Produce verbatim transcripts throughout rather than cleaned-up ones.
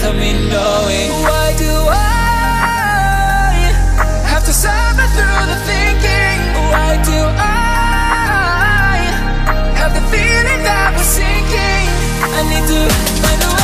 without me knowing. Why do I have to suffer through the thinking? Why do I have the feeling that we're sinking? I need to find a way.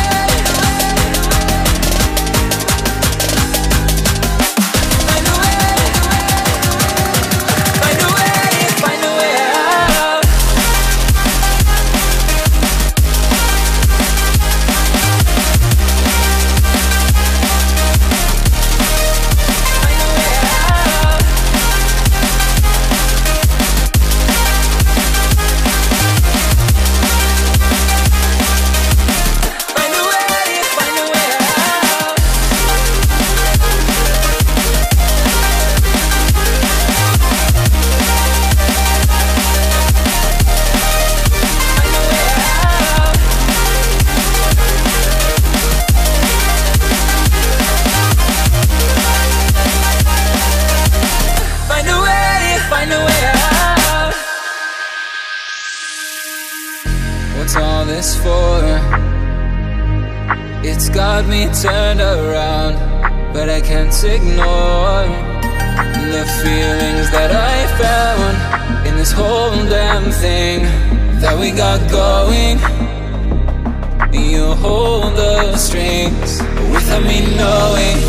What's all this for? It's got me turned around, but I can't ignore the feelings that I found in this whole damn thing that we got going. You hold the strings without me knowing.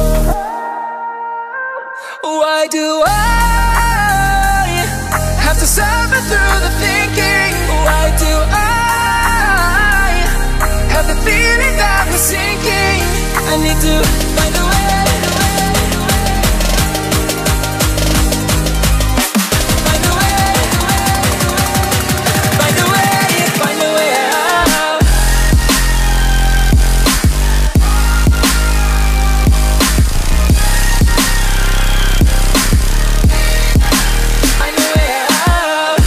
Why do I have to suffer through the thinking? Why do I have the feeling that we're sinking? I need to find a way. Find a way. Find a way. Find a way out. Find a way out.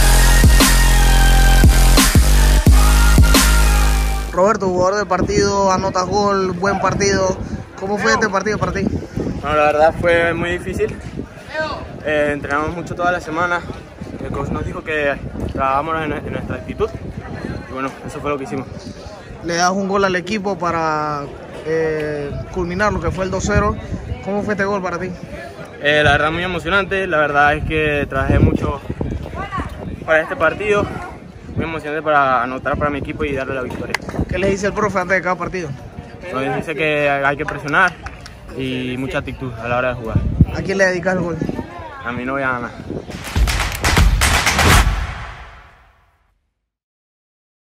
Roberto, jugador del partido, anotas gol, buen partido. ¿Cómo fue este partido para ti? Bueno, la verdad fue muy difícil. Eh, entrenamos mucho toda la semana. El coach nos dijo que trabajamos en, en nuestra actitud. Y bueno, eso fue lo que hicimos. Le das un gol al equipo para eh, culminar lo que fue el dos cero. ¿Cómo fue este gol para ti? Eh, la verdad muy emocionante. La verdad es que trabajé mucho para este partido. Muy emocionante para anotar para mi equipo y darle la victoria. ¿Qué le dice el profe antes de cada partido? Nos dice que hay que presionar y mucha actitud a la hora de jugar. ¿A quién le dedicas el gol? A mi novia Ana.